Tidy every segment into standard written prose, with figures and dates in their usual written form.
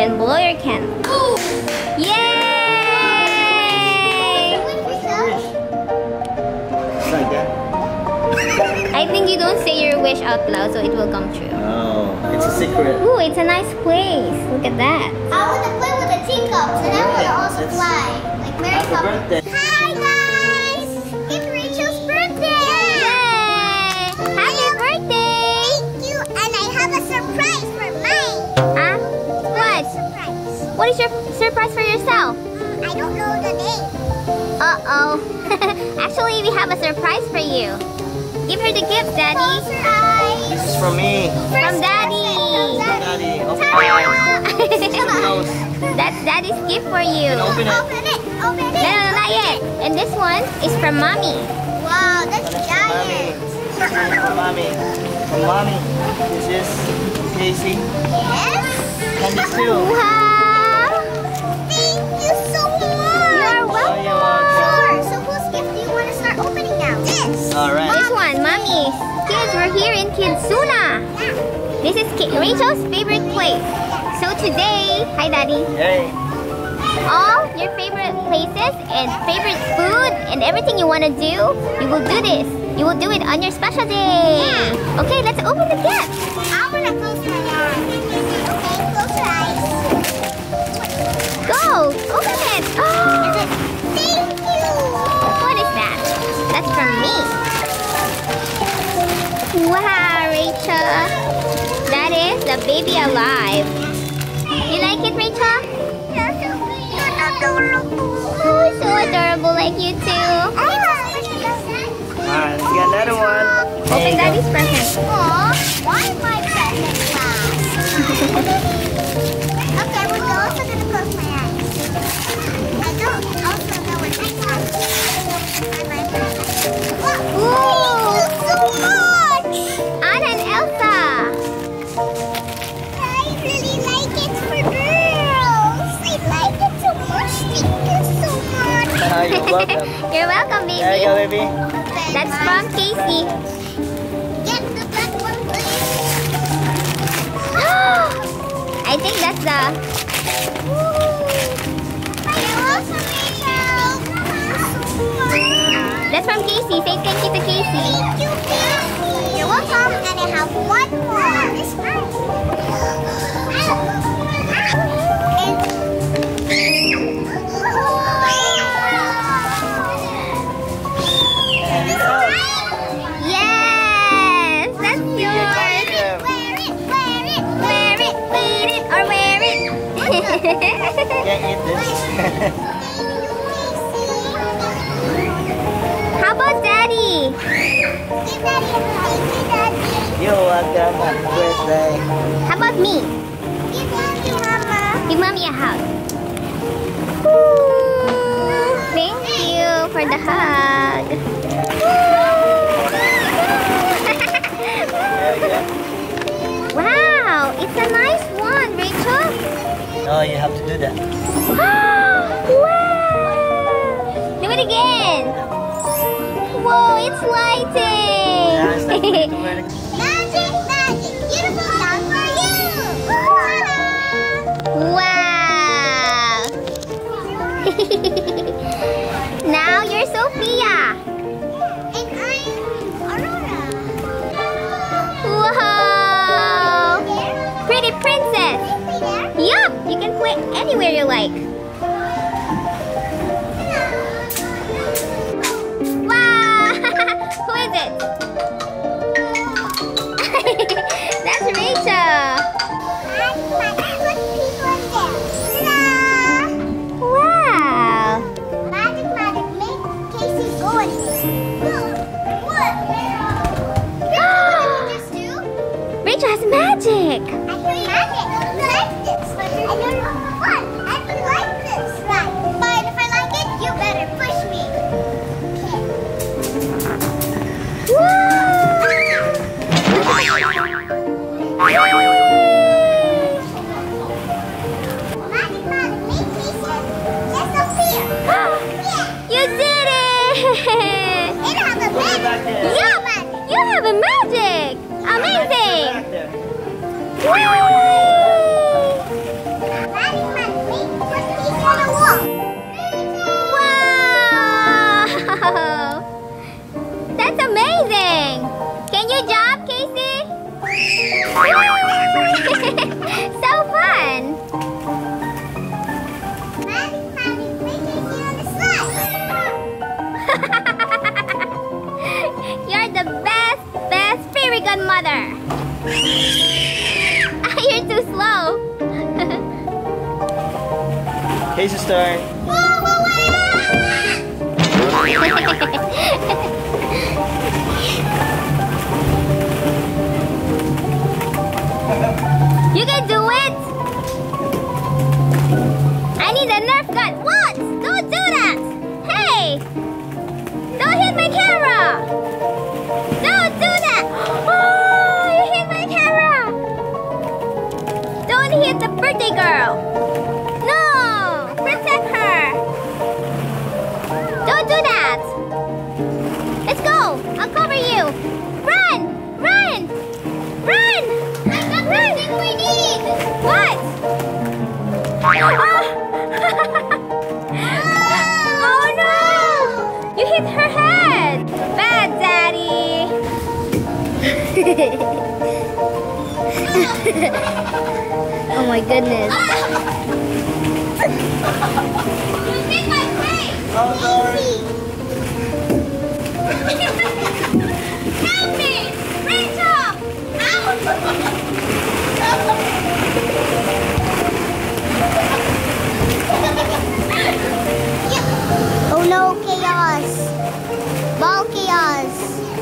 Then blow your candle. Yay! What's your wish? Like that? I think you don't say your wish out loud, so it will come true. Oh, it's a secret. Ooh, it's a nice place. Look at that. I want to play with the teacups, and I want to also fly. Like Mary Happy Poppins. birthday. Hi guys! It's Rachel's birthday! Yay! Happy birthday! Thank you, and I have a surprise for mine. Huh? What? Surprise. What is your surprise for yourself? I don't know the name. Uh-oh. Actually, we have a surprise for you. Give her the gift, Daddy. Close your eyes. This is from me. From Daddy. Daddy, open Ta-da! your eyes. Close. That's Daddy's gift for you. Open it. Open it. Open it. No, not yet. And this one is from Mommy. Wow, that's Mommy. giant. This is from Mommy. From Mommy. This is Casey. Yes. And this too. Wow. Thank you so much. You're welcome. you're welcome. Sure. So whose gift do you want to start opening now? This. Alright. This one, Mommy's. Kids, we're here in Kidsuna. This is Rachel's favorite place. So today, hi Daddy, Yay. all your favorite places and favorite food and everything you want to do, you will do this. You will do it on your special day. Okay, let's open the gift. I want to close my eyes. Okay, close your eyes. Go, open it. Oh, Thank you. what is that? That's from me. Wow, Rachel. That is the baby alive. You like it, Rachel? Oh, so adorable like you too. Alright, let's get another one. There Open you go. Daddy's present. Aw, why is my present glass? Okay, we're also gonna close my eyes. I don't also know what next one. Ooh, Thank you so much! Anna and Elsa. I really like it for girls. I like it so much. Thank you so much. You're welcome. You're welcome, There you baby. go, baby. That's from Casey. Get the black one, please. I think that's the... You're welcome, Rachel. That's from Casey. Say thank you to Casey. Thank you, Casey. You're welcome. And I have one more. This one. Yes, that's yours. Wear it, wear it. Wear it, wear it, or wear it. Can't eat this. How about Daddy? Give Daddy a hug. Give Daddy. You're welcome. Happy birthday. How about me? Give Daddy, Mama. Give Mommy a hug. Ooh, thank you for the hug. There you go. Wow, it's a nice one, Rachel. Oh, you have to do that. Wow! Do it again. Whoa, it's lighting. Yeah, it's not really Magic, magic. Beautiful sound for you. Ta-da. Wow! Now you're Sophia. And I'm Aurora. Whoa! Pretty princess. Play there. Yup, you can play anywhere you like. Wow! Who is it? That's Rachel. Put people in there. Ta-da. Wow! Magic, magic. Make Casey go in there. What? What did you just do? Rachel has magic. I feel magic. Like this. I don't know what. I feel like this. Right. But if I like it, you better push me. Magic, magic. Make Casey disappear. Yeah. You did it! And have a Put it back magic. there. Yup! You have a magic! Back Amazing! there. Whee! Casey's turn. You can do it! I need a Nerf gun. What? Don't do that! Hey! Don't hit my camera! Don't do that! Oh, you hit my camera! Don't hit the birthday girl! No! Protect her! Don't do that! Let's go! I'll cover you! Run! Run! Run! Run! We need! What? Oh no! You hit her head! Bad Daddy! Oh my goodness. You hit my face! Oh, sorry. Help me! Rachel! Oh no, chaos. Ball chaos.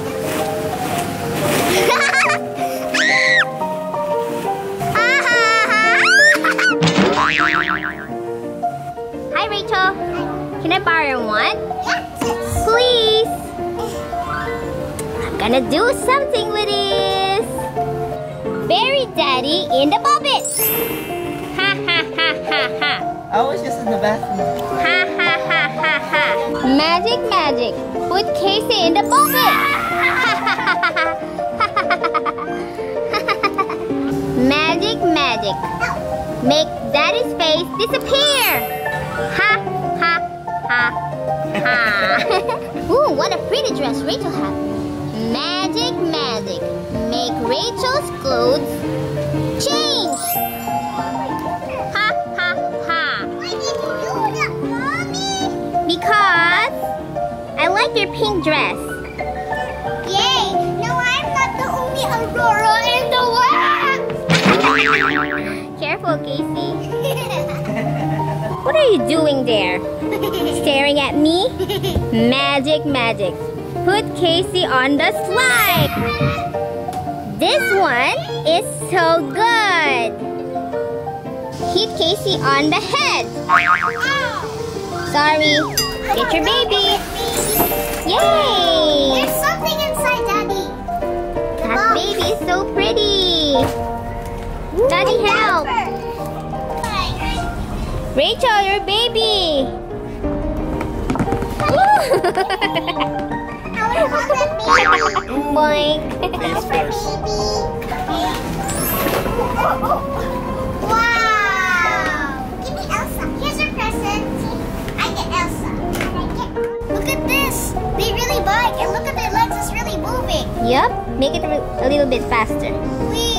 Hi Rachel. Can I borrow your wand? Please. I'm gonna do something with this. Bury Daddy in the bucket. Ha ha ha ha ha. I was just in the bathroom. Ha ha ha ha ha. Magic, magic. Put Casey in the bucket. Magic, magic. Make Daddy's face disappear. Ha ha ha ha. Ooh, what a pretty dress Rachel has. Magic, magic. Make Rachel's clothes change. Ha ha ha. Why did you do that, Mommy? Because I like your pink dress. Yay! Now I'm not the only Aurora in the world! Careful, Casey. What are you doing there? Staring at me? Magic, magic. Put Casey on the slide. This one is so good. Hit Casey on the head. Sorry. Get your baby. Yay! There's something inside, Daddy. That baby is so pretty. Daddy, help. Rachel, your baby. Boink. Face first. Wow! Give me Elsa. Here's your present. I get Elsa. Look at this. They really bike, and look at their legs. It's really moving. Yup. Make it a little bit faster. Whee!